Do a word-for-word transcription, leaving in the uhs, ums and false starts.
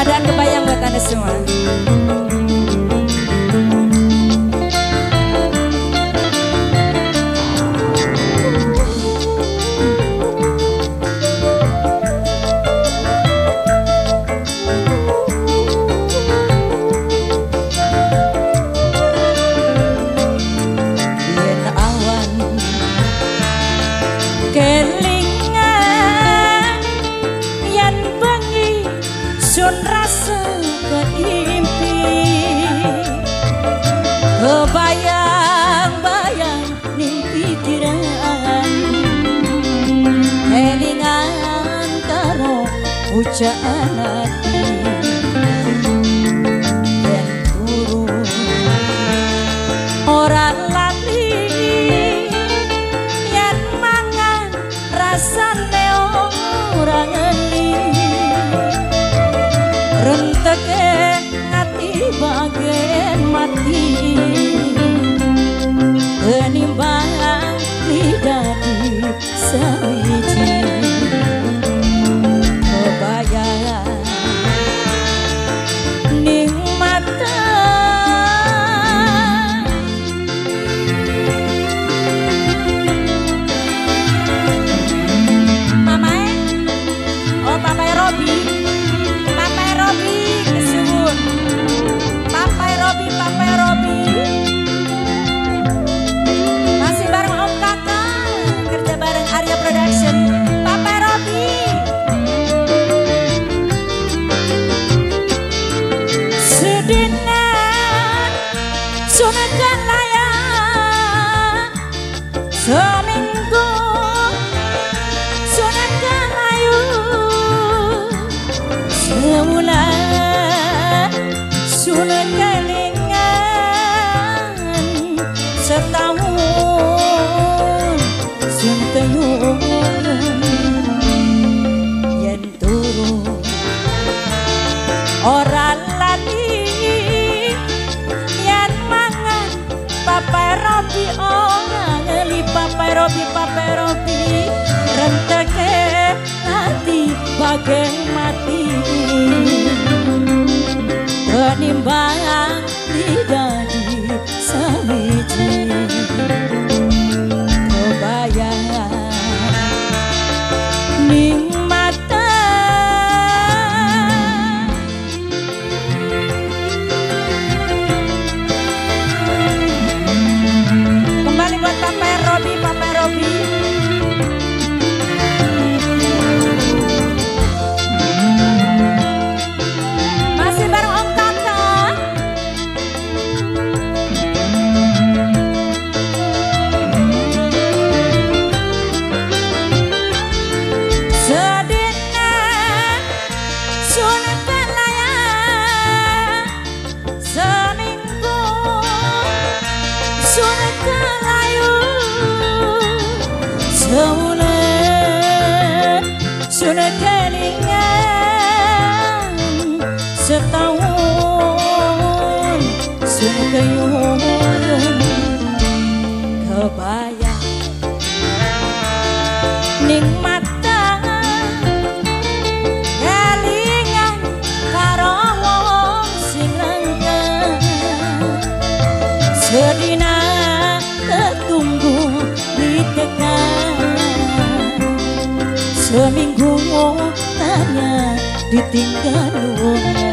Keadaan kebayang buat Anda semua. Yen awan kelingan yen bengi sun rasa keimpi kebayang-bayang ning pikiran kelingan karo pujaan hati yen turu ora lali yen mangan rasane ora ngeli renteke ngati bagian mati penimbang lidah di sawiji kebayang ning mata mamae oh papai Robi papai Robi kesuwun papai Robi papai Robi masih bareng Om Kakak kerja bareng Arya Production papai Robi sedina sunekan layak seminggu sunekan layu sebulan sunet kelingan setahun sun teyun yen turu ora lali yen mangan papai Robi ora ngeli papai Robi papai Robi renteke hati bagai mati penimbang lidah di sawiji kebayang ning mata kembali buat papai Robi papai Robi masih bareng Om Kakak sedina sulit layak seminggu sulit kelayu sebulan sulit kelingan setahun sulit keyun kebayang ning mata kelingan karo wong sing lengkap sedina ketunggu ditekan seminggu tanya ditinggal wong